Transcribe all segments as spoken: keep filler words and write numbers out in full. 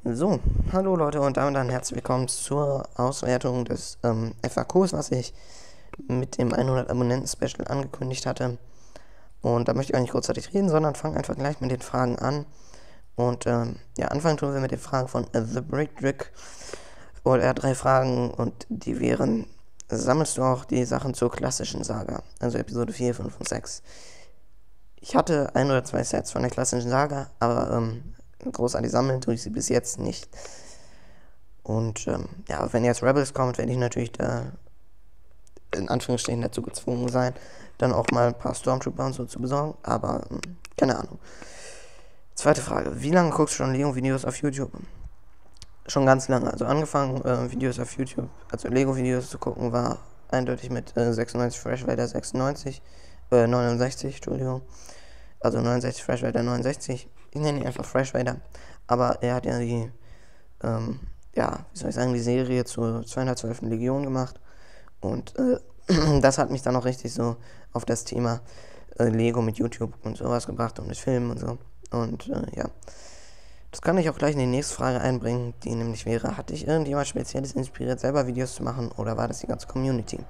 So, hallo Leute und damit dann herzlich willkommen zur Auswertung des ähm, F A Qs, was ich mit dem hundert Abonnenten-Special angekündigt hatte. Und da möchte ich auch nicht großartig reden, sondern fange einfach gleich mit den Fragen an. Und ähm, ja, anfangen tun wir mit den Fragen von äh, The Brick. Und er hat drei Fragen und die wären: Sammelst du auch die Sachen zur klassischen Saga? Also Episode vier, fünf und sechs. Ich hatte ein oder zwei Sets von der klassischen Saga, aber ähm, großartig sammeln tue ich sie bis jetzt nicht. Und ähm, ja, wenn jetzt Rebels kommt, werde ich natürlich da in Anführungsstrichen dazu gezwungen sein, dann auch mal ein paar Stormtrooper und so zu besorgen. Aber ähm, keine Ahnung. Zweite Frage: Wie lange guckst du schon Lego-Videos auf YouTube? Schon ganz lange. Also angefangen, äh, Videos auf YouTube, also Lego-Videos zu gucken, war eindeutig mit äh, sechsundneunzig Fresh Vader sechsundneunzig, äh, neunundsechzig, Entschuldigung. Also neunundsechzig Fresh Vader neunundsechzig. Ich nenne ihn einfach Fresh Vader. Aber er hat ja die, ähm, ja, wie soll ich sagen, die Serie zur zweihundertzwölften Legion gemacht. Und äh, das hat mich dann auch richtig so auf das Thema äh, Lego mit YouTube und sowas gebracht und mit Filmen und so. Und äh, ja, das kann ich auch gleich in die nächste Frage einbringen, die nämlich wäre: Hat dich irgendjemand Spezielles inspiriert, selber Videos zu machen, oder war das die ganze Community?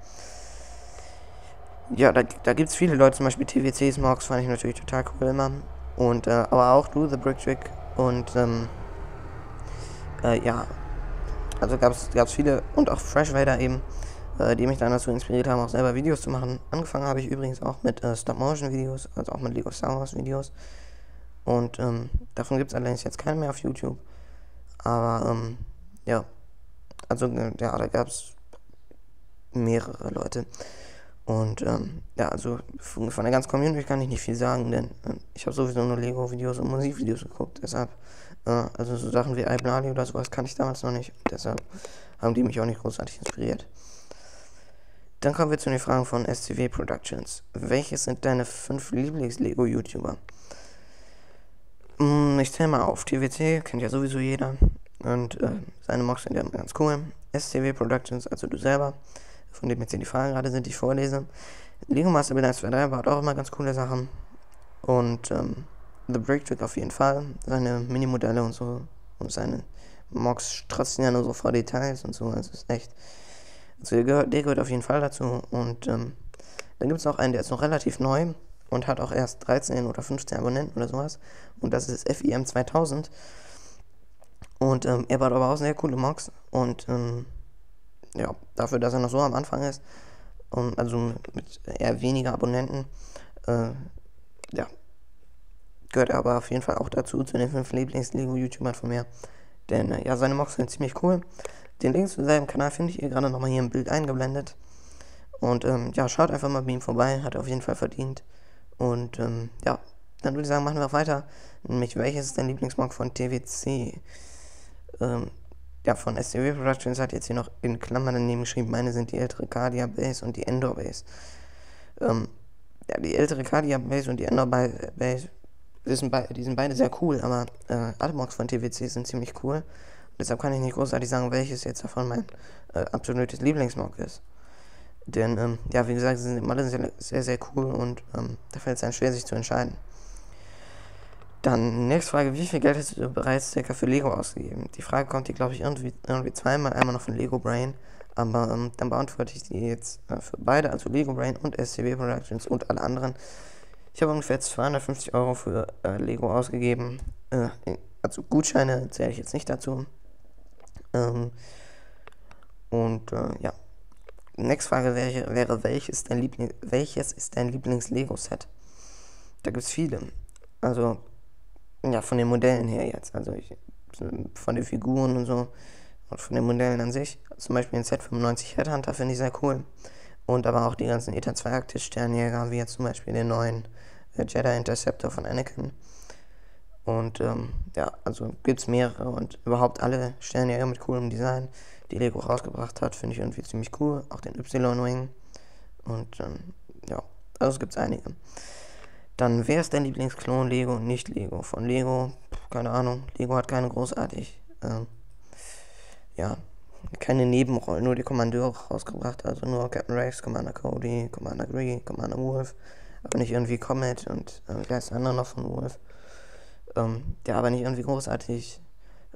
Ja, da, da gibt es viele Leute, zum Beispiel T W C Smogs fand ich natürlich total cool immer. Und, äh, aber auch du, The Brick Trick. Und, ähm, äh, ja, also gab es viele, und auch Fresh Vader eben, äh, die mich dann dazu inspiriert haben, auch selber Videos zu machen. Angefangen habe ich übrigens auch mit äh, Stop-Motion-Videos, also auch mit Lego Star Wars-Videos. Und, ähm, davon gibt es allerdings jetzt keine mehr auf YouTube. Aber, ähm, ja, also, äh, ja, da gab es mehrere Leute. Und ähm, ja, also von der ganzen Community kann ich nicht viel sagen, denn äh, ich habe sowieso nur Lego-Videos und Musikvideos geguckt. Deshalb, äh, also so Sachen wie iBlali oder sowas kann ich damals noch nicht. Und deshalb haben die mich auch nicht großartig inspiriert. Dann kommen wir zu den Fragen von S C W Productions. Welches sind deine fünf Lieblings-Lego-YouTuber? Hm, ich zähle mal auf. T W C kennt ja sowieso jeder. Und äh, seine Mocks sind ja ganz cool. S C W Productions, also du selber, von dem jetzt hier die Fragen gerade sind, die ich vorlese. Lego Master Builder eins zwei drei baut auch immer ganz coole Sachen. Und ähm, The Brick Trick auf jeden Fall. Seine Minimodelle und so. Und seine Mocks strotzen ja nur so vor Details und so. Also ist echt. Also der gehört, der gehört auf jeden Fall dazu. Und ähm, dann gibt es noch einen, der ist noch relativ neu und hat auch erst dreizehn oder fünfzehn Abonnenten oder sowas. Und das ist F I M zweitausend. Und ähm, er baut aber auch sehr coole Mocks. Und ähm, ja, dafür, dass er noch so am Anfang ist, um, also mit eher weniger Abonnenten, äh, ja, gehört er aber auf jeden Fall auch dazu, zu den fünf Lieblings-Lego-YouTubern von mir. Denn, äh, ja, seine Mocks sind ziemlich cool. Den Link zu seinem Kanal finde ich ihr gerade nochmal hier im Bild eingeblendet. Und, ähm, ja, schaut einfach mal bei ihm vorbei, hat er auf jeden Fall verdient. Und, ähm, ja, dann würde ich sagen, machen wir auch weiter. Nämlich, welches ist dein Lieblingsmock von T W C? Ähm, Ja, von S C W Productions hat jetzt hier noch in Klammern daneben geschrieben, meine sind die ältere Cardia Base und die Endor Base. Ähm, ja, die ältere Cardia Base und die Endor Base, die sind, be die sind beide sehr cool, aber äh, alle Mocks von T W C sind ziemlich cool. Deshalb kann ich nicht großartig sagen, welches jetzt davon mein äh, absolutes Lieblingsmock ist. Denn, ähm, ja, wie gesagt, sie sind alle sehr, sehr, sehr cool und ähm, da fällt es einem schwer, sich zu entscheiden. Dann, nächste Frage: Wie viel Geld hast du bereits circa für Lego ausgegeben? Die Frage kommt hier, glaube ich, irgendwie, irgendwie zweimal. Einmal noch von Lego Brain. Aber ähm, dann beantworte ich die jetzt äh, für beide, also Lego Brain und S C W Productions und alle anderen. Ich habe ungefähr zweihundertfünfzig Euro für äh, Lego ausgegeben. Äh, also Gutscheine zähle ich jetzt nicht dazu. Ähm, und äh, ja. Nächste Frage wäre, wäre welches, dein Liebling, welches ist dein Lieblings-Lego-Set? Da gibt es viele. Also, ja, von den Modellen her jetzt. Also ich, von den Figuren und so. Und von den Modellen an sich. Zum Beispiel den Z fünfundneunzig Headhunter finde ich sehr cool. Und aber auch die ganzen ETA zwei Arktis Sternjäger, wie jetzt zum Beispiel den neuen äh, Jedi Interceptor von Anakin. Und ähm, ja, also gibt es mehrere und überhaupt alle Sternjäger mit coolem Design, die Lego rausgebracht hat, finde ich irgendwie ziemlich cool. Auch den Y-Wing. Und ähm, ja, also es gibt einige. Dann, wer ist dein Lieblingsklon, Lego und nicht Lego? Von Lego, keine Ahnung. Lego hat keine großartig, äh, ja, keine Nebenrollen, nur die Kommandeure rausgebracht. Also nur Captain Rex, Commander Cody, Commander Gree, Commander Wolf. Aber nicht irgendwie Comet und, äh, wer ist der andere noch von Wolf? Ähm, der aber nicht irgendwie großartig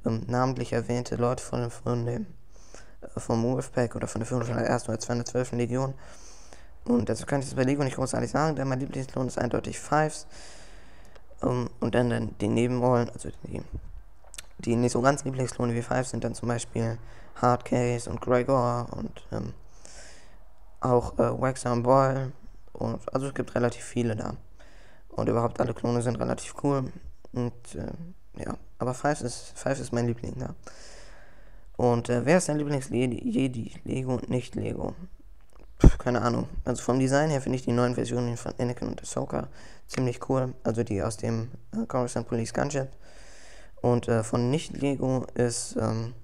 ähm, namentlich erwähnte Leute von, von dem äh, vom Wolfpack oder von der fünfhundertersten oder zweihundertzwölften Legion. Und dazu kann ich das bei Lego nicht großartig sagen, denn mein Lieblingsklon ist eindeutig Fives. Um, und dann, dann die Nebenrollen, also die, die nicht so ganz Lieblingsklone wie Fives sind dann zum Beispiel Hardcase und Gregor und ähm, auch äh, Waxer und Boyle. Und, also es gibt relativ viele da. Und überhaupt alle Klone sind relativ cool. Und äh, ja, aber Fives ist, Fives ist mein Liebling da. Und äh, wer ist dein Lieblings-Jedi? Lego und nicht Lego? Pff, keine Ahnung. Also vom Design her finde ich die neuen Versionen von Anakin und Ahsoka ziemlich cool. Also die aus dem äh, Coruscant Police Gunship. Und äh, von nicht-Lego ist, ähm,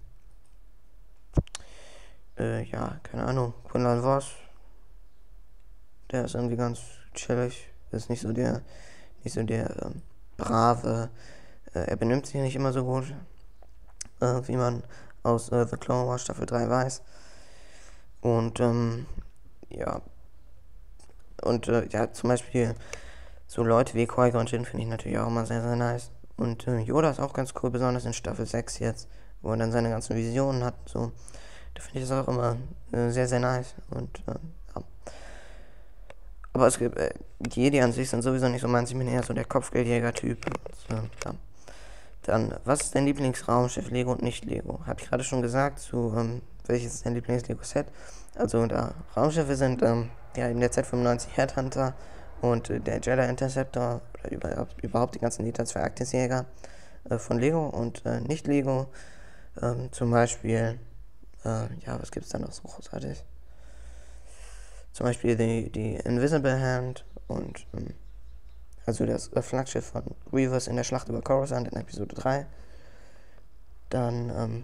äh, ja, keine Ahnung, Quinlan Voss. Der ist irgendwie ganz chillig. Ist nicht so der, nicht so der ähm, brave. Äh, er benimmt sich nicht immer so gut, äh, wie man aus äh, The Clone Wars Staffel drei weiß. Und, ähm, ja. Und, äh, ja, zum Beispiel so Leute wie Qui-Gon Jinn finde ich natürlich auch immer sehr, sehr nice. Und äh, Yoda ist auch ganz cool, besonders in Staffel sechs jetzt, wo er dann seine ganzen Visionen hat. So, da finde ich das auch immer äh, sehr, sehr nice. Und, äh, ja. Aber es gibt, äh, Jedi an sich sind sowieso nicht so meins, ich bin eher so der Kopfgeldjäger-Typ. Und, äh, ja. Dann, was ist dein Lieblingsraumschiff, Lego und nicht Lego? Habe ich gerade schon gesagt, zu, ähm, welches ist dein Lieblings-Lego-Set? Also, da Raumschiffe sind, ähm, ja, eben der Z fünfundneunzig Headhunter und äh, der Jedi Interceptor, oder überhaupt, überhaupt die ganzen Liter zwei Arktisjäger äh, von Lego und äh, nicht Lego. Ähm, zum Beispiel, äh, ja, was gibt es da noch so großartig? Zum Beispiel die, die Invisible Hand und, ähm, also das äh, Flaggschiff von Grievous in der Schlacht über Coruscant in Episode drei. Dann, ähm,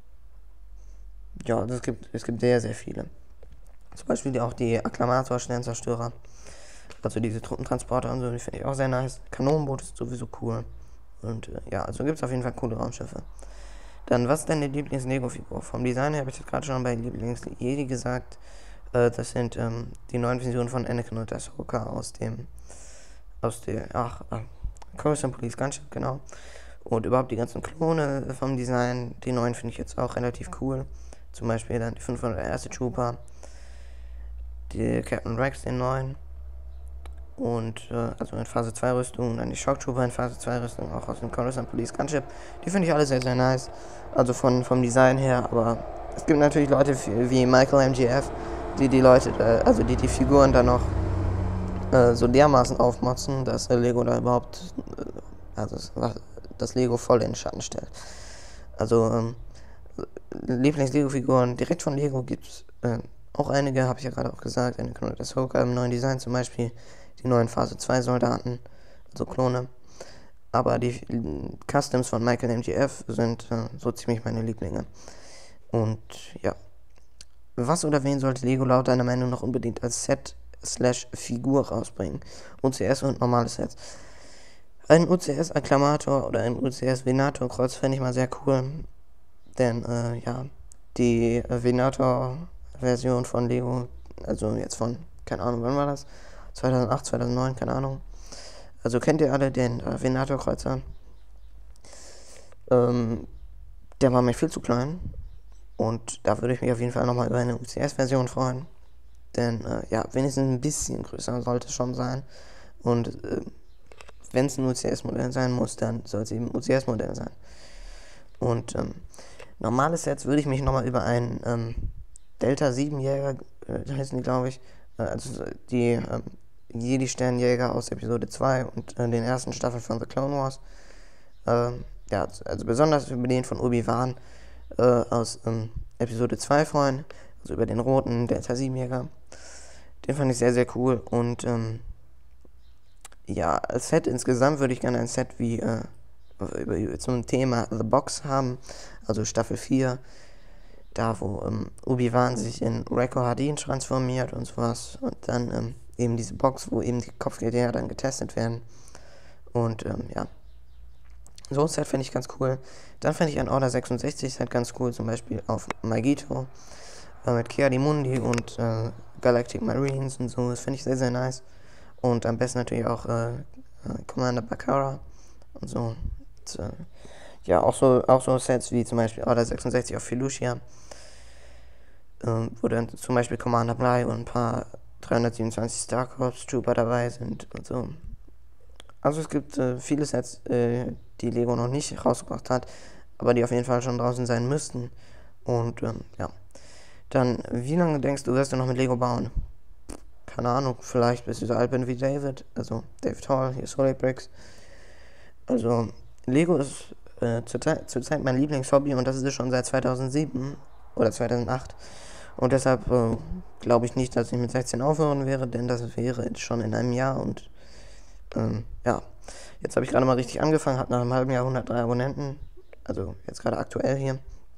ja, es gibt, es gibt sehr, sehr viele. Zum Beispiel auch die Akklamator-Sternzerstörer. Also diese Truppentransporter und so, die finde ich auch sehr nice. Kanonenboot ist sowieso cool. Und äh, ja, also gibt es auf jeden Fall coole Raumschiffe. Dann, was ist deine Lieblings-Lego-Figur? Vom Design her habe ich das gerade schon bei Lieblings-Jedi gesagt. Äh, das sind ähm, die neuen Versionen von Anakin und Ahsoka aus dem, aus der, ach, äh, Coruscant Police Gunship, genau. Und überhaupt die ganzen Klone vom Design, die neuen finde ich jetzt auch relativ cool. Zum Beispiel dann die fünfhunderterste Trooper, die Captain Rex, den neuen. Und, äh, also in Phase zwei Rüstung, dann die Shock Trooper in Phase zwei Rüstung, auch aus dem Coruscant Police Gunship. Die finde ich alle sehr, sehr nice. Also von, vom Design her, aber es gibt natürlich Leute wie Michael M G F, die die Leute, äh, also die die Figuren dann noch äh, so dermaßen aufmotzen, dass äh, Lego da überhaupt, äh, also das Lego voll in den Schatten stellt. Also, ähm, Lieblings-Lego-Figuren direkt von Lego gibt es äh, auch einige, habe ich ja gerade auch gesagt. Eine Klone des Ahsoka im neuen Design zum Beispiel. Die neuen Phase zwei Soldaten, also Klone. Aber die äh, Customs von Michael M G F sind äh, so ziemlich meine Lieblinge. Und ja. Was oder wen sollte Lego laut deiner Meinung noch unbedingt als Set-Figur rausbringen? U C S und normale Sets. Ein U C S-Akklamator oder ein U C S-Venator-Kreuz fände ich mal sehr cool. Denn, äh, ja, die äh, Venator-Version von Lego, also jetzt von, keine Ahnung, wann war das? zweitausendacht, zweitausendneun, keine Ahnung. Also kennt ihr alle den äh, Venator-Kreuzer? Ähm, der war mir viel zu klein. Und da würde ich mich auf jeden Fall nochmal über eine U C S-Version freuen. Denn, äh, ja, wenigstens ein bisschen größer sollte es schon sein. Und, äh, wenn es ein U C S-Modell sein muss, dann soll es eben ein U C S-Modell sein. Und, ähm, normale Sets würde ich mich nochmal über einen, ähm, Delta sieben Jäger, äh, heißen die, glaube ich, äh, also die, ähm, Jedi-Sternjäger aus Episode zwei und äh, den ersten Staffeln von The Clone Wars. Ähm, ja, also besonders über den von Obi-Wan äh, aus ähm, Episode zwei freuen, also über den roten Delta sieben Jäger. Den fand ich sehr, sehr cool. Und ähm, ja, als Set insgesamt würde ich gerne ein Set wie äh, über, über, zum Thema The Box haben, also Staffel vier, da wo ähm, Obi-Wan sich in Reko Hardin transformiert und sowas. Und dann ähm, eben diese Box, wo eben die Kopfgeldjäger dann getestet werden. Und ähm, ja, so ein Set finde ich ganz cool. Dann finde ich ein Order sechsundsechzig Set ganz cool, zum Beispiel auf Magito äh, mit Ki-Adi-Mundi und äh, Galactic Marines und so. Das finde ich sehr, sehr nice. Und am besten natürlich auch äh, Commander Bakara und so. Und, äh, ja, auch so, auch so Sets wie zum Beispiel Order sechsundsechzig auf Felucia, ähm, wo dann zum Beispiel Commander Bly und ein paar dreihundertsiebenundzwanzig Star Corps Trooper dabei sind und so. Also es gibt äh, viele Sets, äh, die Lego noch nicht rausgebracht hat, aber die auf jeden Fall schon draußen sein müssten. Und ähm, ja. Dann, wie lange denkst du, wirst du noch mit Lego bauen? Keine Ahnung, vielleicht bis du so alt bin wie David, also David Hall, hier Solid Bricks. Also, Lego ist äh, zurzeit, zurzeit mein Lieblingshobby und das ist es schon seit zweitausendsieben oder zweitausendacht. Und deshalb äh, glaube ich nicht, dass ich mit sechzehn aufhören wäre, denn das wäre jetzt schon in einem Jahr und ähm, ja. Jetzt habe ich gerade mal richtig angefangen, habe nach einem halben Jahr hundertdrei Abonnenten, also jetzt gerade aktuell hier.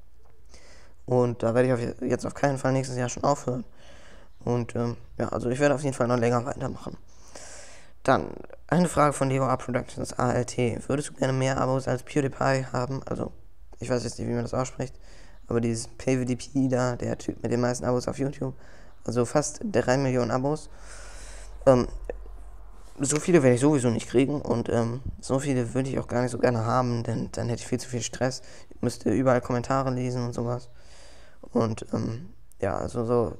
Und da werde ich auf, jetzt auf keinen Fall nächstes Jahr schon aufhören. Und ähm, ja, also ich werde auf jeden Fall noch länger weitermachen. Dann eine Frage von Lego Art Productions A L T. Würdest du gerne mehr Abos als PewDiePie haben? Also, ich weiß jetzt nicht, wie man das ausspricht, aber dieses PewDiePie da, der Typ mit den meisten Abos auf YouTube, also fast drei Millionen Abos. Ähm, so viele werde ich sowieso nicht kriegen und ähm, so viele würde ich auch gar nicht so gerne haben, denn dann hätte ich viel zu viel Stress. Ich müsste überall Kommentare lesen und sowas. Und ähm, ja, also so,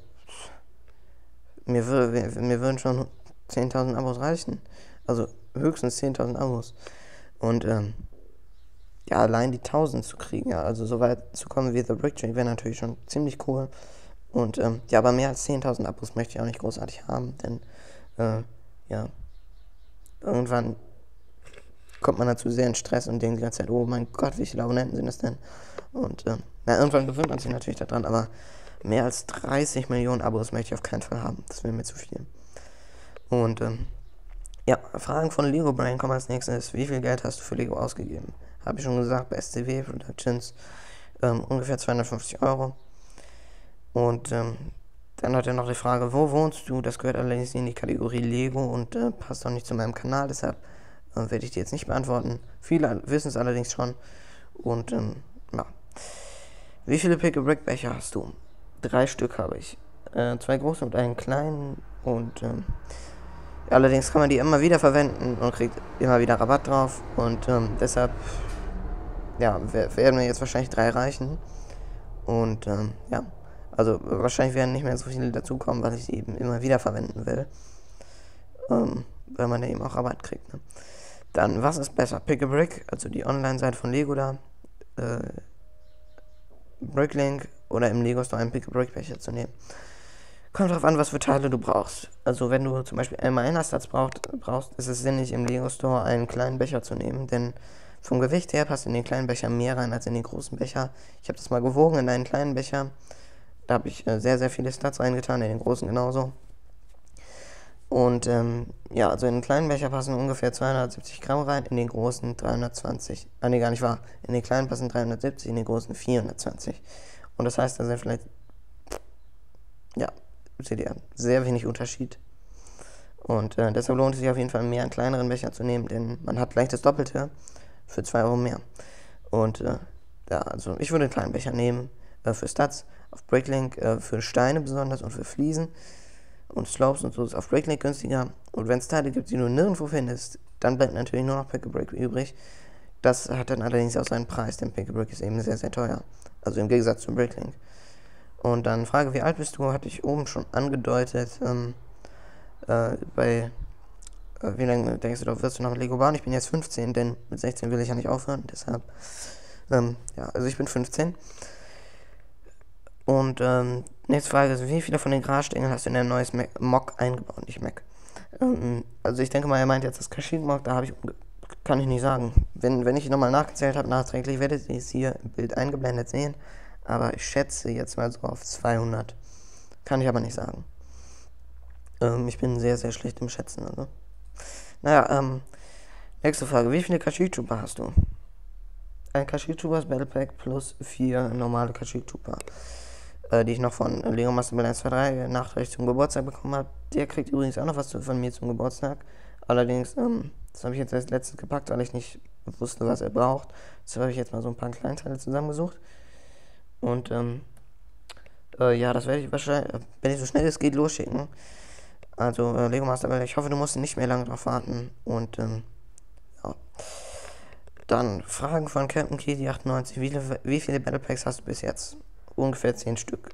mir, wür, mir würden schon zehntausend Abos reichen. Also höchstens zehntausend Abos. Und ähm, ja, allein die tausend zu kriegen, ja, also so weit zu kommen wie The Brick Tree wäre natürlich schon ziemlich cool. Und ähm, ja, aber mehr als zehntausend Abos möchte ich auch nicht großartig haben, denn äh, ja, irgendwann kommt man dazu sehr in Stress und denkt die ganze Zeit, oh mein Gott, wie viele Abonnenten sind das denn? Und ähm, na, irgendwann gewöhnt man sich natürlich daran, aber mehr als dreißig Millionen Abos möchte ich auf keinen Fall haben. Das wäre mir zu viel. Und ähm, ja, Fragen von Lego Brain kommen als nächstes. Wie viel Geld hast du für Lego ausgegeben? Habe ich schon gesagt, bei S C W Productions ähm, ungefähr zweihundertfünfzig Euro. Und ähm, dann hat er noch die Frage, wo wohnst du? Das gehört allerdings in die Kategorie Lego und äh, passt auch nicht zu meinem Kanal, deshalb äh, werde ich die jetzt nicht beantworten. Viele wissen es allerdings schon. Und ähm, ja. Wie viele Pick-a-Brick-Becher hast du? Drei Stück habe ich. Äh, zwei große und einen kleinen. Und ähm, allerdings kann man die immer wieder verwenden und kriegt immer wieder Rabatt drauf. Und ähm, deshalb ja, werden mir jetzt wahrscheinlich drei reichen. Und ähm, ja, also wahrscheinlich werden nicht mehr so viele dazukommen, weil ich sie eben immer wieder verwenden will. Ähm, weil man ja eben auch Rabatt kriegt. Ne? Dann, was ist besser? Pick-a-Brick, also die Online-Seite von Lego da. Äh, Bricklink oder im Lego Store einen Pick-a-Brick-Becher zu nehmen. Kommt drauf an, was für Teile du brauchst. Also wenn du zum Beispiel einmal Einersatz brauchst, brauchst, ist es sinnig, im Lego Store einen kleinen Becher zu nehmen, denn vom Gewicht her passt in den kleinen Becher mehr rein als in den großen Becher. Ich habe das mal gewogen in einen kleinen Becher. Da habe ich äh, sehr, sehr viele Stats reingetan, in den großen genauso. Und ähm, ja, also in den kleinen Becher passen ungefähr zweihundertsiebzig Gramm rein, in den großen dreihundertzwanzig. Ah, nee, gar nicht wahr. In den kleinen passen dreihundertsiebzig, in den großen vierhundertzwanzig. Und das heißt, da sind vielleicht, ja, seht ihr, sehr wenig Unterschied. Und äh, deshalb lohnt es sich auf jeden Fall mehr, einen kleineren Becher zu nehmen, denn man hat gleich das Doppelte für zwei Euro mehr. Und äh, ja, also ich würde einen kleinen Becher nehmen äh, für Stats, auf Bricklink, äh, für Steine besonders und für Fliesen. Und Slopes und so ist auf Bricklink günstiger. Und wenn es Teile gibt, die du nirgendwo findest, dann bleibt natürlich nur noch Pick-a-Brick übrig. Das hat dann allerdings auch seinen Preis, denn Pick-a-Brick ist eben sehr, sehr teuer. Also im Gegensatz zu Bricklink. Und dann Frage, wie alt bist du, hatte ich oben schon angedeutet. Ähm, äh, bei, äh, wie lange denkst du, wirst du noch mit Lego bauen? Ich bin jetzt fünfzehn, denn mit sechzehn will ich ja nicht aufhören. Deshalb, ähm, ja, also ich bin fünfzehn. Und ähm, nächste Frage ist, wie viele von den Grasstängeln hast du in ein neues Mac, Mock eingebaut, nicht Mac? Ähm, also ich denke mal, er meint jetzt das Kashyyyk-Mock, da habe ich, kann ich nicht sagen. Wenn, wenn ich nochmal nachgezählt habe, nachträglich, werdet ihr es hier im Bild eingeblendet sehen. Aber ich schätze jetzt mal so auf zweihundert. Kann ich aber nicht sagen. Ähm, ich bin sehr, sehr schlecht im Schätzen, also. Naja, ähm, nächste Frage, wie viele Kashyyyk-Trooper hast du? Ein Kashyyyk-Troopers Battle Pack plus vier normale Kashyyyk-Trooper. Die ich noch von Lego Master Build eins zwei drei nachträglich zum Geburtstag bekommen habe. Der kriegt übrigens auch noch was von mir zum Geburtstag. Allerdings, ähm, das habe ich jetzt als letztes gepackt, weil ich nicht wusste, was er braucht. Deshalb habe ich jetzt mal so ein paar Kleinteile zusammengesucht. Und, ähm, äh, ja, das werde ich wahrscheinlich, wenn ich so schnell es geht, losschicken. Also, äh, Lego Master Build, ich hoffe, du musst nicht mehr lange drauf warten. Und, ähm, ja. Dann Fragen von Captain Key achtundneunzig. Wie viele, wie viele Battle Packs hast du bis jetzt? Ungefähr zehn Stück.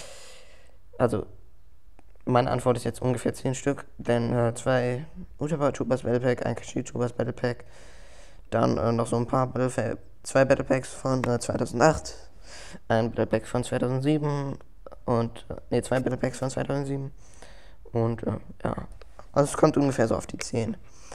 Also, meine Antwort ist jetzt ungefähr zehn Stück, denn äh, zwei Utah Troopers Battle Pack, ein Kashyyyk Troopers Battle Pack, dann äh, noch so ein paar Battle zwei Battle Packs von äh, zweitausendacht, ein Battle Pack von zweitausendsieben und, äh, ne, zwei Battle Packs von zweitausendsieben und, äh, ja, also es kommt ungefähr so auf die zehn.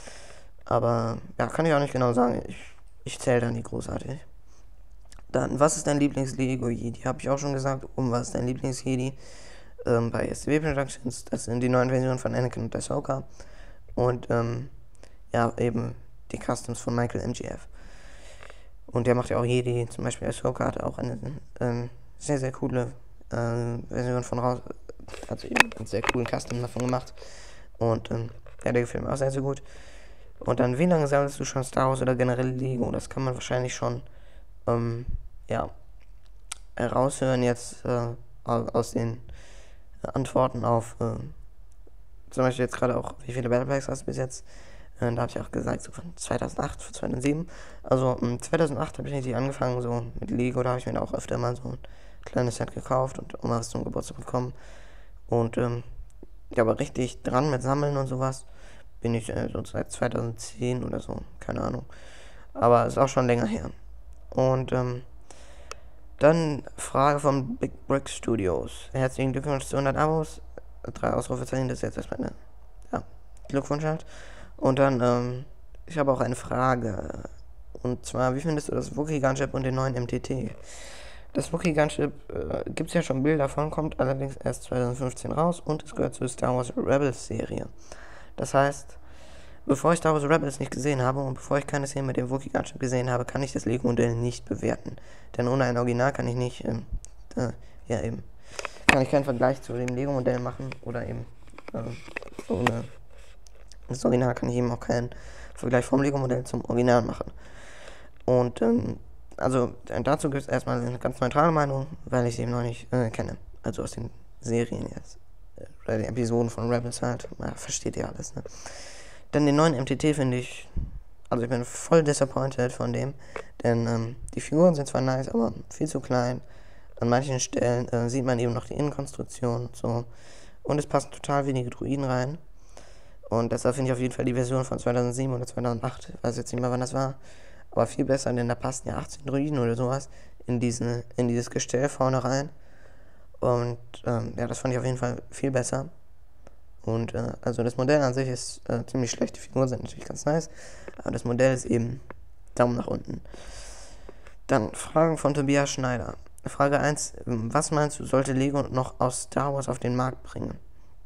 Aber, ja, kann ich auch nicht genau sagen, ich, ich zähle da nie großartig. Dann, was ist dein Lieblings-Lego-Jedi? Habe ich auch schon gesagt, um was ist dein Lieblings-Jedi? Ähm, bei S T W Productions, das sind die neuen Versionen von Anakin und Ahsoka und ähm, ja, eben die Customs von Michael M G F. Und der macht ja auch Jedi, zum Beispiel Ahsoka hat auch eine ähm, sehr, sehr coole äh, Version von raus, also eben einen sehr coolen Custom davon gemacht und ähm, ja, der gefällt mir auch sehr, sehr gut. Und dann, wie lange sammelst du schon Star Wars oder generell Lego? Das kann man wahrscheinlich schon, ähm, ja, heraushören jetzt äh, aus den Antworten auf, äh, zum Beispiel jetzt gerade auch, wie viele Battle Packs hast du bis jetzt? Äh, da habe ich auch gesagt, so von zweitausendacht, von zweitausendsieben. Also ähm, zweitausendacht habe ich richtig angefangen, so mit Lego, da habe ich mir auch öfter mal so ein kleines Set gekauft und auch mal was zum Geburtstag bekommen. Und ähm, ja, aber richtig dran mit Sammeln und sowas bin ich äh, so seit zweitausendzehn oder so, keine Ahnung. Aber ist auch schon länger her. Und ähm, dann Frage von Big Brick Studios. Herzlichen Glückwunsch zu hundert Abos. Drei Ausrufezeichen, das ist jetzt erstmal eine, ja, Glückwunsch halt. Und dann, ähm, ich habe auch eine Frage. Und zwar, wie findest du das Wookiee Gunship und den neuen M T T? Das Wookiee Gunship äh, gibt es ja schon Bilder von, kommt allerdings erst zweitausendfünfzehn raus und es gehört zur Star Wars Rebels Serie. Das heißt, bevor ich Star Wars Rebels nicht gesehen habe und bevor ich keine Szene mit dem Wookiee Gunship gesehen habe, kann ich das Lego-Modell nicht bewerten. Denn ohne ein Original kann ich nicht, ähm, äh, ja eben, kann ich keinen Vergleich zu dem Lego-Modell machen oder eben, äh, ohne das Original kann ich eben auch keinen Vergleich vom Lego-Modell zum Original machen. Und, ähm, also dazu gibt es erstmal eine ganz neutrale Meinung, weil ich sie eben noch nicht äh, kenne. Also aus den Serien jetzt, äh, oder den Episoden von Rebels halt, ja, versteht ihr alles, ne? Dann den neuen M T T finde ich, also ich bin voll disappointed von dem, denn ähm, die Figuren sind zwar nice, aber viel zu klein. An manchen Stellen äh, sieht man eben noch die Innenkonstruktion und so. Und es passen total wenige Druiden rein. Und deshalb finde ich auf jeden Fall die Version von zweitausendsieben oder zweitausendacht, ich weiß jetzt nicht mehr, wann das war, aber viel besser, denn da passen ja achtzehn Druiden oder sowas in, diesen, in dieses Gestell vorne rein. Und ähm, ja, das fand ich auf jeden Fall viel besser. Und äh, also das Modell an sich ist äh, ziemlich schlecht, die Figuren sind natürlich ganz nice, aber das Modell ist eben Daumen nach unten. Dann Fragen von Tobias Schneider. Frage eins, was meinst du, sollte Lego noch aus Star Wars auf den Markt bringen?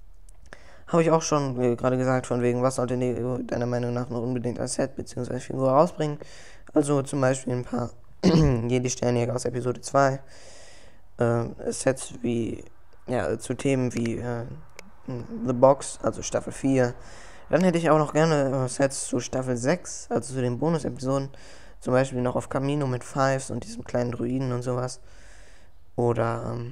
Habe ich auch schon äh, gerade gesagt, von wegen, was sollte Lego deiner Meinung nach noch unbedingt als Set bzw. Figur rausbringen? Also zum Beispiel ein paar Jedi-Sternjäger aus Episode zwei, äh, Sets wie, ja, zu Themen wie äh, The Box, also Staffel vier. Dann hätte ich auch noch gerne äh, Sets zu Staffel sechs, also zu den Bonus-Episoden. Zum Beispiel noch auf Camino mit Fives und diesem kleinen Druiden und sowas. Oder, ähm,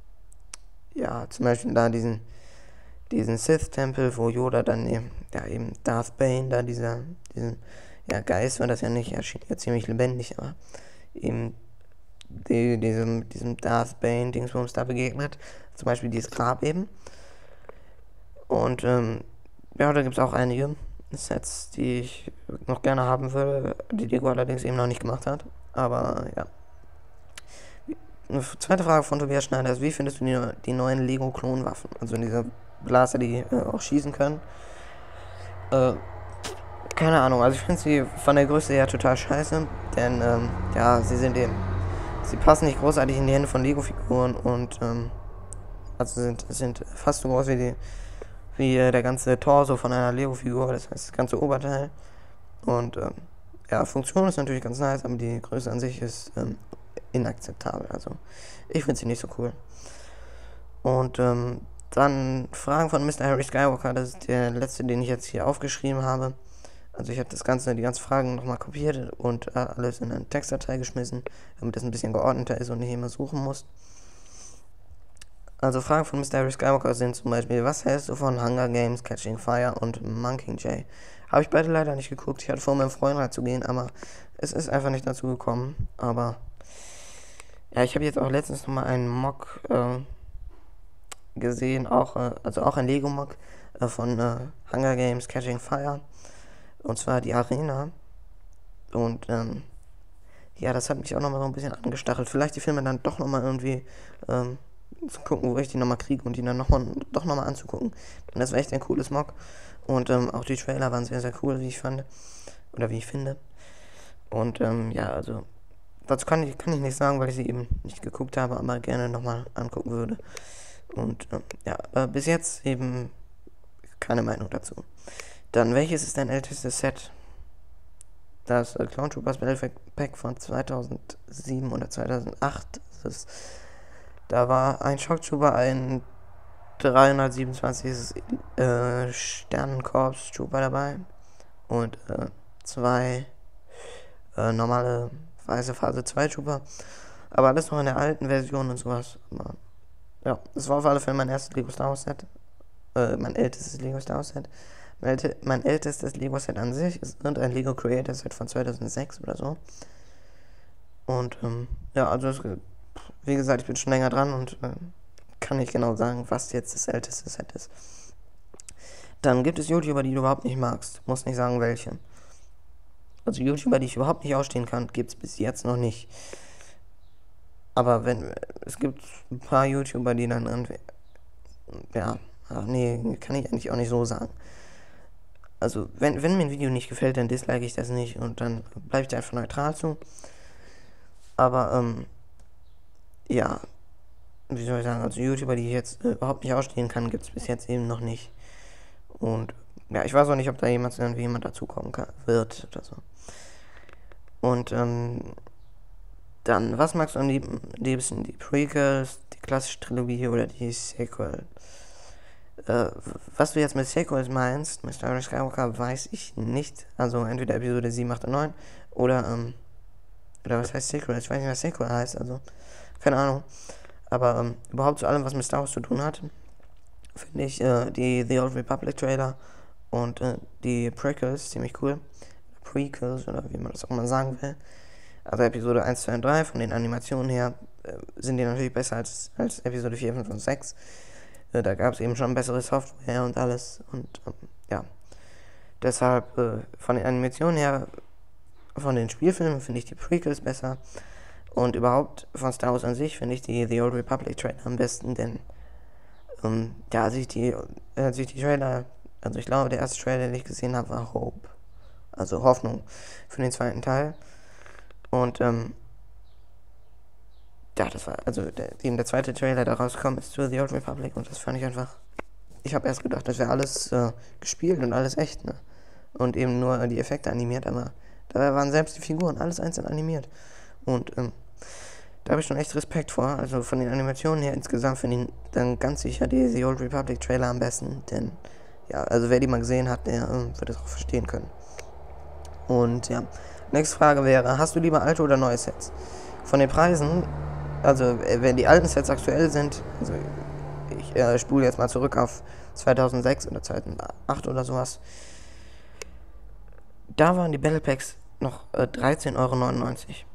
ja, zum Beispiel da diesen, diesen Sith-Tempel, wo Yoda dann eben, ja, eben Darth Bane, da dieser, diesen, ja, Geist war das ja nicht, er schien ja ziemlich lebendig, aber eben die, diesem, diesem Darth Bane-Dingsbums da begegnet. Zum Beispiel dieses Grab eben. Und ähm, ja, da gibt es auch einige Sets, die ich noch gerne haben würde, die Lego allerdings eben noch nicht gemacht hat. Aber ja. Eine zweite Frage von Tobias Schneider ist, wie findest du die, die neuen Lego-Klonwaffen? Also diese Blaster, die äh, auch schießen können. Äh, keine Ahnung, also ich finde sie von der Größe her total scheiße, denn ähm, ja, sie sind eben, sie passen nicht großartig in die Hände von Lego-Figuren und ähm, also sind, sind fast so groß wie die wie äh, der ganze Torso von einer Lego-Figur, das heißt das ganze Oberteil. Und ähm, ja, Funktion ist natürlich ganz nice, aber die Größe an sich ist ähm, inakzeptabel. Also ich finde sie nicht so cool. Und ähm, dann Fragen von Mister Harry Skywalker, das ist der letzte, den ich jetzt hier aufgeschrieben habe. Also ich habe das Ganze, die ganzen Fragen nochmal kopiert und äh, alles in eine Textdatei geschmissen, damit das ein bisschen geordneter ist und nicht immer suchen muss. Also Fragen von Mister Harry Skywalker sind zum Beispiel, was hältst du von Hunger Games, Catching Fire und Mockingjay? Habe ich beide leider nicht geguckt. Ich hatte vor, meinem Freund reinzugehen, aber Es ist einfach nicht dazu gekommen, aber ja, ich habe jetzt auch letztens nochmal einen Mock äh, gesehen, auch, äh, also auch ein Lego-Mock äh, von äh, Hunger Games Catching Fire, und zwar die Arena. Und ähm, ja, das hat mich auch nochmal so ein bisschen angestachelt. Vielleicht die Filme dann doch nochmal irgendwie ähm, zu gucken, wo ich die nochmal kriege und die dann nochmal doch nochmal anzugucken. Und das war echt ein cooles Mock. Und ähm, auch die Trailer waren sehr, sehr cool, wie ich fand. Oder wie ich finde. Und ähm, ja, also dazu kann ich, kann ich nicht sagen, weil ich sie eben nicht geguckt habe, aber gerne nochmal angucken würde. Und ähm, ja, aber bis jetzt eben keine Meinung dazu. Dann, welches ist dein ältestes Set? Das äh, Clone Troopers Battle Pack von zweitausendsieben oder zweitausendacht. Das ist, da war ein Shock Trooper, ein dreihundertsiebenundzwanzig äh, Sternenkorps Trooper dabei und äh, zwei äh, normale weiße Phase zwei Trooper. Aber alles noch in der alten Version und sowas. Aber, ja, das war auf alle Fälle mein erstes Lego Star Wars Set. Äh, mein ältestes Lego Star Wars Set. Mein, älte, mein ältestes Lego Set an sich ist ein Lego Creator Set von zweitausendsechs oder so. Und ähm, ja, also es, wie gesagt, ich bin schon länger dran und äh, kann nicht genau sagen, was jetzt das älteste Set ist. Dann gibt es YouTuber, die du überhaupt nicht magst. Muss nicht sagen, welche. Also YouTuber, die ich überhaupt nicht ausstehen kann, gibt es bis jetzt noch nicht. Aber wenn, es gibt ein paar YouTuber, die dann irgendwie, ja, ach nee, kann ich eigentlich auch nicht so sagen. Also, wenn, wenn mir ein Video nicht gefällt, dann dislike ich das nicht und dann bleibe ich da einfach neutral zu. Aber, ähm, ja, wie soll ich sagen, also YouTuber, die ich jetzt äh, überhaupt nicht ausstehen kann, gibt es bis jetzt eben noch nicht. Und, ja, ich weiß auch nicht, ob da jemand, irgendwie jemand dazukommen kann, wird oder so. Und, ähm, dann, was magst du am liebsten, die Prequels, die klassische Trilogie oder die Sequel? Äh, was du jetzt mit Sequels meinst, mit Star Wars Skywalker, weiß ich nicht. Also entweder Episode sieben, acht und neun oder, ähm, oder was heißt Sequel? Ich weiß nicht, was Sequel heißt, also keine Ahnung. Aber ähm, überhaupt zu allem, was mit Star Wars zu tun hat, finde ich äh, die The Old Republic Trailer und äh, die Prequels ziemlich cool. Prequels oder wie man das auch mal sagen will. Also Episode eins, zwei und drei, von den Animationen her, äh, sind die natürlich besser als, als Episode vier, fünf und sechs. Äh, da gab es eben schon bessere Software und alles. Und ähm, ja, deshalb äh, von den Animationen her, von den Spielfilmen finde ich die Prequels besser. Und überhaupt von Star Wars an sich finde ich die The Old Republic Trailer am besten, denn ähm, ja, als ich die, als ich die Trailer, also ich glaube, der erste Trailer, den ich gesehen habe, war Hope. Also Hoffnung für den zweiten Teil. Und, ähm, ja, das war, also der, eben der zweite Trailer, der rauskommt, ist zu The Old Republic und das fand ich einfach, ich habe erst gedacht, das wäre alles äh, gespielt und alles echt, ne? Und eben nur die Effekte animiert, aber dabei waren selbst die Figuren alles einzeln animiert. Und, ähm, da habe ich schon echt Respekt vor. Also von den Animationen her insgesamt finde ich dann ganz sicher die The Old Republic Trailer am besten, denn, ja, also wer die mal gesehen hat, der ähm, wird es auch verstehen können. Und, ja. Nächste Frage wäre, hast du lieber alte oder neue Sets? Von den Preisen, also wenn die alten Sets aktuell sind, also ich äh, spule jetzt mal zurück auf zweitausendsechs oder zweitausendacht oder sowas, da waren die Battle Packs noch äh, dreizehn Euro neunundneunzig.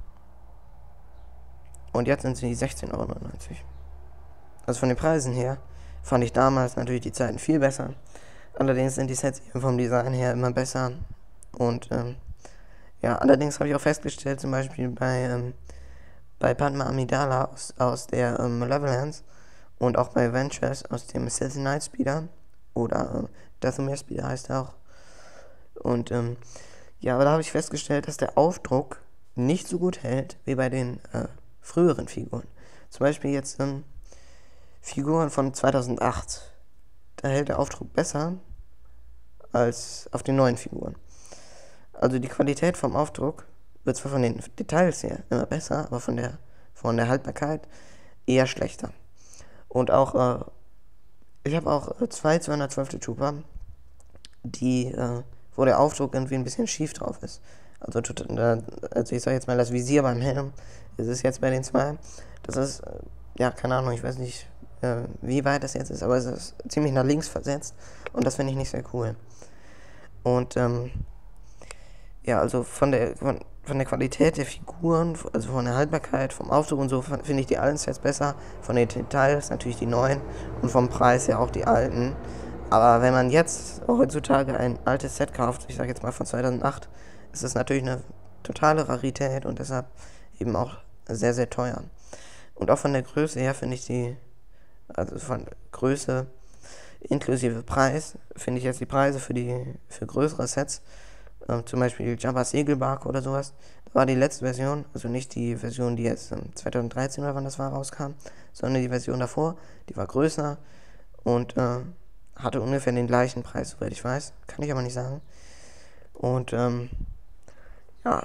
Und jetzt sind sie sechzehn Euro neunundneunzig. Also von den Preisen her fand ich damals natürlich die Zeiten viel besser. Allerdings sind die Sets vom Design her immer besser. Und ähm, ja, allerdings habe ich auch festgestellt, zum Beispiel bei, ähm, bei Padma Amidala aus, aus der ähm, Malevolence und auch bei Ventures aus dem Assassin's Night Speeder oder äh, Dathomir Speeder heißt er auch. Und ähm, ja, aber da habe ich festgestellt, dass der Aufdruck nicht so gut hält wie bei den äh, früheren Figuren. Zum Beispiel jetzt ähm, Figuren von zweitausendacht. Da hält der Aufdruck besser als auf den neuen Figuren. Also die Qualität vom Aufdruck wird zwar von den Details her immer besser, aber von der, von der Haltbarkeit eher schlechter. Und auch, äh, ich habe auch äh, zwei zweihundertzwölf Trooper, die, äh, wo der Aufdruck irgendwie ein bisschen schief drauf ist. Also, äh, also ich sage jetzt mal, das Visier beim Helm ist es jetzt bei den zwei. Das ist, äh, ja, keine Ahnung, ich weiß nicht, äh, wie weit das jetzt ist, aber es ist ziemlich nach links versetzt und das finde ich nicht sehr cool. Und, ähm, ja, also von der, von, von der Qualität der Figuren, also von der Haltbarkeit, vom Aufdruck und so, finde ich die alten Sets besser. Von den Details natürlich die neuen und vom Preis ja auch die alten. Aber wenn man jetzt heutzutage ein altes Set kauft, ich sage jetzt mal von zweitausendacht, ist es natürlich eine totale Rarität und deshalb eben auch sehr, sehr teuer. Und auch von der Größe her finde ich die, also von Größe inklusive Preis, finde ich jetzt die Preise für die für größere Sets, äh, zum Beispiel Jabba's Segelbarke oder sowas, da war die letzte Version, also nicht die Version, die jetzt ähm, zweitausenddreizehn oder wann das war, rauskam, sondern die Version davor, die war größer und äh, hatte ungefähr den gleichen Preis, soweit ich weiß, kann ich aber nicht sagen. Und ähm, ja,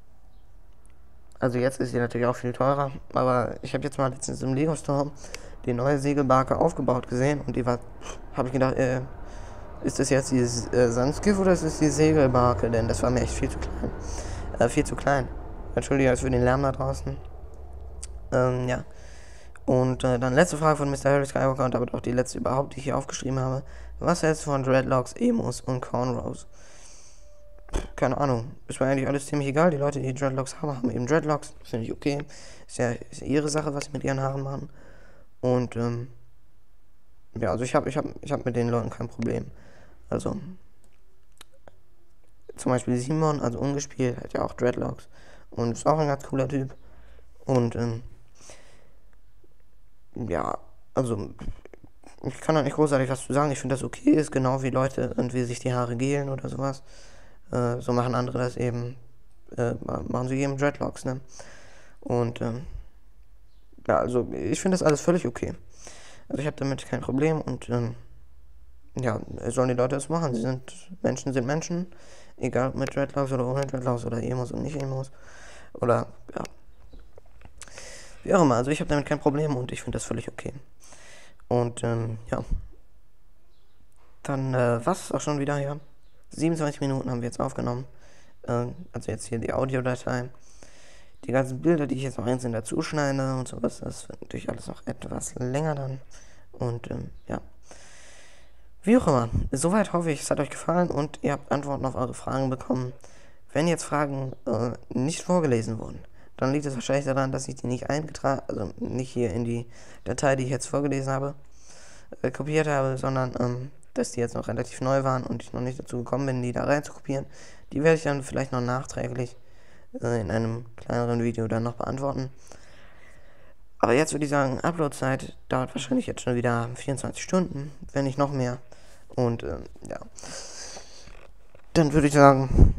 also jetzt ist sie natürlich auch viel teurer, aber ich habe jetzt mal letztens im Lego Store die neue Segelbarke aufgebaut gesehen und die war, habe ich gedacht, äh, ist das jetzt dieses äh, Sandskiff oder ist das die Segelbarke? Denn das war mir echt viel zu klein. Äh, viel zu klein. Entschuldige für den Lärm da draußen. Ähm, ja. Und äh, dann letzte Frage von Mister Harry Skywalker und aber auch die letzte überhaupt, die ich hier aufgeschrieben habe. Was hältst du von Dreadlocks, Emos und Cornrows? Keine Ahnung. Ist mir eigentlich alles ziemlich egal. Die Leute, die Dreadlocks haben, haben eben Dreadlocks. Finde ich okay. Ist ja, ist ja ihre Sache, was sie mit ihren Haaren machen. Und, ähm, ja, also ich habe ich hab, ich hab mit den Leuten kein Problem. Also, zum Beispiel Simon, also ungespielt, hat ja auch Dreadlocks. Und ist auch ein ganz cooler Typ. Und, ähm, ja, also, ich kann da nicht großartig was zu sagen. Ich finde das okay, ist genau wie Leute irgendwie sich die Haare gelen oder sowas. Äh, so machen andere das eben, äh, machen sie eben Dreadlocks, ne? Und, ähm, ja, also, ich finde das alles völlig okay. Also, ich habe damit kein Problem und, ähm, ja, sollen die Leute das machen. Sie sind, Menschen sind Menschen, egal ob mit Dreadlocks oder ohne Dreadlocks oder Emos und nicht Emos. Oder, ja, wie auch immer. Also, ich habe damit kein Problem und ich finde das völlig okay. Und, ähm, ja. Dann, äh, war es auch schon wieder, ja. siebenundzwanzig Minuten haben wir jetzt aufgenommen. Äh, also jetzt hier die Audiodatei. Die ganzen Bilder, die ich jetzt noch einzeln dazu schneide und sowas, das wird natürlich alles noch etwas länger dann. Und, ähm, ja. Wie auch immer, soweit hoffe ich, es hat euch gefallen und ihr habt Antworten auf eure Fragen bekommen. Wenn jetzt Fragen äh, nicht vorgelesen wurden, dann liegt es wahrscheinlich daran, dass ich die nicht eingetragen, also nicht hier in die Datei, die ich jetzt vorgelesen habe, äh, kopiert habe, sondern ähm, dass die jetzt noch relativ neu waren und ich noch nicht dazu gekommen bin, die da rein zu kopieren. Die werde ich dann vielleicht noch nachträglich äh, in einem kleineren Video dann noch beantworten. Aber jetzt würde ich sagen, Uploadzeit dauert wahrscheinlich jetzt schon wieder vierundzwanzig Stunden, wenn nicht noch mehr. Und ähm, ja, dann würde ich sagen,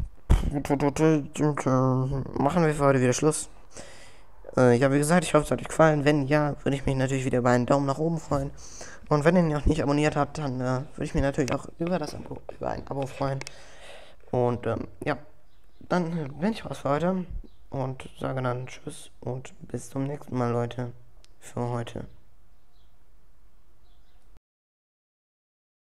machen wir für heute wieder Schluss. Äh, ja, wie gesagt, ich hoffe, es hat euch gefallen. Wenn ja, würde ich mich natürlich wieder über einen Daumen nach oben freuen. Und wenn ihr ihn noch nicht abonniert habt, dann äh, würde ich mich natürlich auch über das Abo, über ein Abo freuen. Und ähm, ja, dann bin ich raus für heute und sage dann Tschüss und bis zum nächsten Mal, Leute, für heute.